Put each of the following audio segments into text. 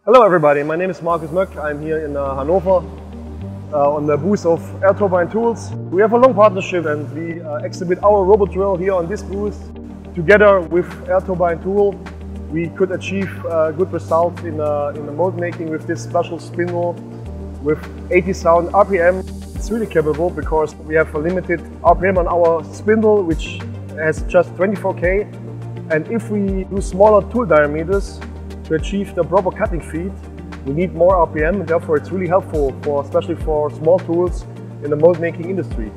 Hello everybody, my name is Markus Möck. I'm here in Hannover on the booth of Air Turbine Tools. We have a long partnership and we exhibit our Robodrill here on this booth. Together with Air Turbine Tool, we could achieve good results in the mold making with this special spindle with 80,000 RPM. It's really capable because we have a limited RPM on our spindle, which has just 24K. And if we do smaller tool diameters, to achieve the proper cutting feed, we need more RPM, and therefore it's really helpful, especially for small tools in the mold making industry.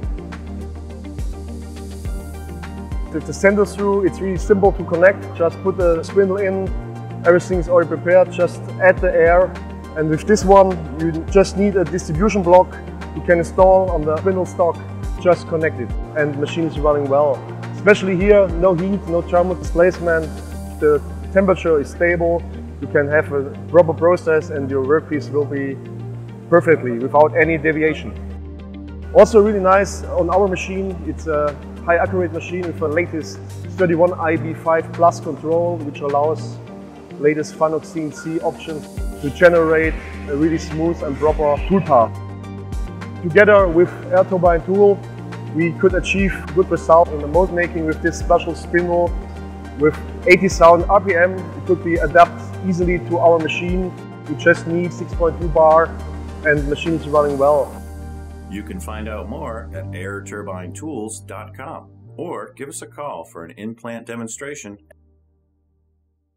With the sender through, it's really simple to connect. Just put the spindle in, everything is already prepared, just add the air. And with this one, you just need a distribution block you can install on the spindle stock, just connect it, and the machine is running well. Especially here, no heat, no thermal displacement, the temperature is stable. You can have a proper process and your workpiece will be perfectly without any deviation. Also really nice on our machine, it's a high accurate machine with the latest 31IB5 Plus control, which allows latest FANUC CNC options to generate a really smooth and proper tool path. Together with Air Turbine Tool, we could achieve good results in the mold making with this special spindle with 80,000 RPM. It could be adapted easily to our machine. We just need 6.2 bar and the machine is running well. You can find out more at airturbinetools.com or give us a call for an in-plant demonstration